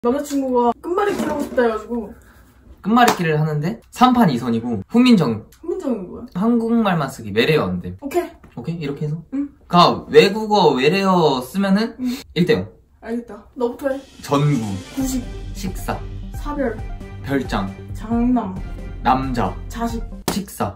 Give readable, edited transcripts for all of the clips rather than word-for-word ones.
남자친구가 끝말잇기 하고 싶다 해가지고 끝말잇기를 하는데 3판 2선이고 훈민정. 훈민정이 뭐야? 한국말만 쓰기 외래어 안 돼. 오케이 이렇게 해서? 응. 그니까 외국어 외래어 쓰면은 1대0. 알겠다. 너부터 해. 전구, 구식, 식사, 사별, 별장, 장남, 남자, 자식. 식사.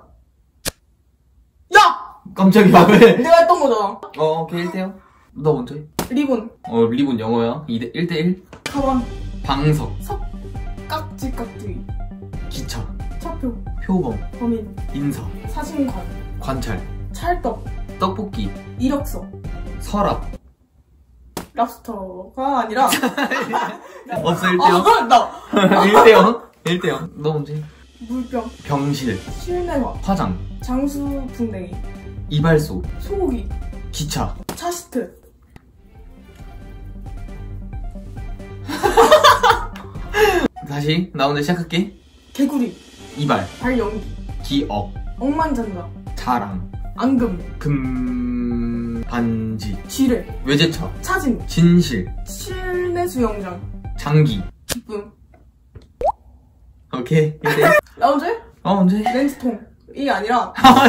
야! 깜짝이야 왜? 내가 했던 거잖아. 오케이 1대0. 너 먼저 해. 리본, 리본 영어야. 1대1. 가방, 방석, 깍지 깍두기, 기차, 차표, 표범, 범인, 인사, 사진관, 관찰, 찰떡, 떡볶이, 이력서, 서랍. 랍스터가 아니라 없어 1대0. 나 1대0. 너 먼저 해. 물병, 병실, 실내화, 화장, 장수풍뎅이, 이발소, 소고기, 기차. 차시트. 다시 나 오늘 시작할게. 개구리, 이발, 발연기, 기억, 억만장자, 자랑, 앙금, 반지, 지뢰, 외제차, 차진, 진실, 실내 수영장, 장기. 기쁨. 오케이 1대1. 나 먼저 해? 언제? 렌즈통이 아니라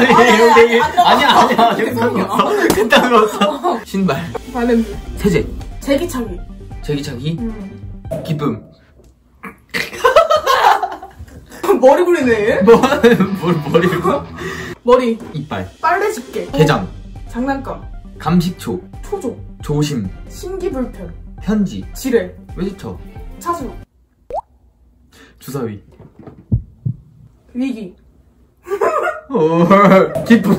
아니야 괜찮은 거 없어. 신발, 발냄새, 세제, 제기차기, 제기차기, 기쁨. 머리 굴리네. 뭘 머리를. 머리, 이빨, 빨래 집게, 게장, 장난감, 감식초, 초조, 조심, 신기불편, 편지, 지뢰, 외제차, 차수, 주사위. 위기. 기쁨.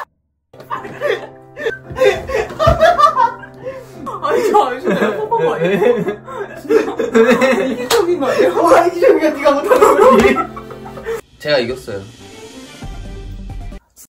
아니 내가 뻔뻔한 거 아니야? 진짜 이기적인 거 아니야? 이기적이야. 네가 못하는 거지. 제가 이겼어요.